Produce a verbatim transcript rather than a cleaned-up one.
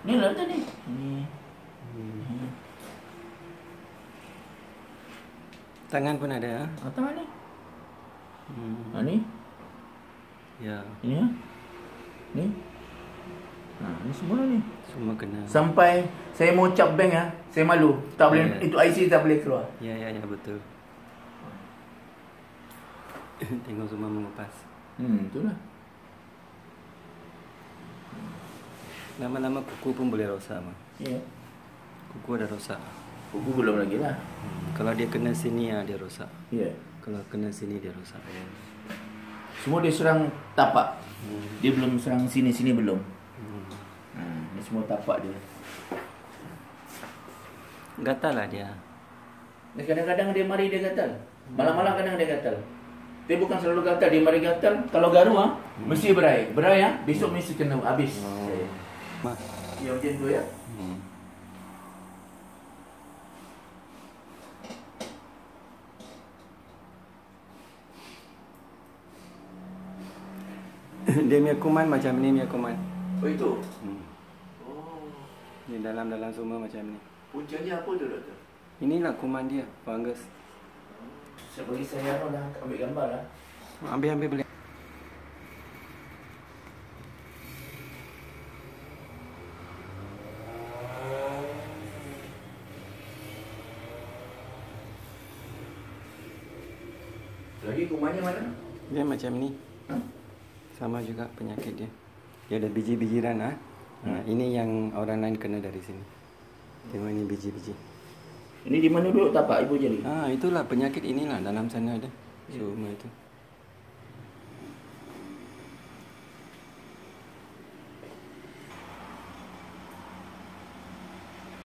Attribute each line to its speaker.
Speaker 1: Ni lah tu ni. Ni.
Speaker 2: Hmm. Tangan pun ada.
Speaker 1: Ah, tangan ni.
Speaker 2: Hmm.
Speaker 1: Ha ni.
Speaker 2: Ya.
Speaker 1: Ini ha. Ni. Ha, ni semua ni.
Speaker 2: Semua kena.
Speaker 1: Sampai saya mau cap bank ah, saya malu. Tak boleh,
Speaker 2: yeah.
Speaker 1: Itu I C tak boleh keluar.
Speaker 2: Ya, ya, ya, betul. Tengok semua mengupas.
Speaker 1: Hmm, itulah.
Speaker 2: Lama-lama kuku pun boleh rosak, mah.
Speaker 1: Ya. Yeah.
Speaker 2: Kuku ada rosak.
Speaker 1: Kuku belum lagi lah.
Speaker 2: Hmm. Kalau dia kena sini ya, dia rosak.
Speaker 1: Ya. Yeah.
Speaker 2: Kalau kena sini dia rosak.
Speaker 1: Semua dia serang tapak.
Speaker 2: Hmm.
Speaker 1: Dia belum serang sini-sini belum.
Speaker 2: Hmm.
Speaker 1: Ha, ni semua tapak dia.
Speaker 2: Gatal lah dia.
Speaker 1: Dan kadang-kadang dia mari dia gatal. Malam-malam kadang dia gatal. Dia bukan selalu gatal, dia mari gatal. Kalau garu ah, hmm. mesti berai. Berai ah, besok mesti kena habis.
Speaker 2: Oh. Ma.
Speaker 1: Ya macam tu ya.
Speaker 2: Hmm. Dia punya kuman macam ni punya kuman.
Speaker 1: Oh itu.
Speaker 2: Hmm.
Speaker 1: Oh.
Speaker 2: Ni dalam-dalam semua macam ni.
Speaker 1: Puncanya apa tu doktor?
Speaker 2: Inilah kuman dia, fungus.
Speaker 1: Saya bagi saya lah, ambil gambar lah.
Speaker 2: Ambil ambil boleh.
Speaker 1: Lagi kumannya mana?
Speaker 2: Dia macam ni.
Speaker 1: Ha?
Speaker 2: Sama juga penyakit dia. Dia ada biji-bijiran ah. Ha, ini yang orang lain kena dari sini. Tengok ini biji-biji.
Speaker 1: Ini di mana duduk tapak ibu jari?
Speaker 2: Ah, itulah penyakit inilah dalam sana ada. Semua itu.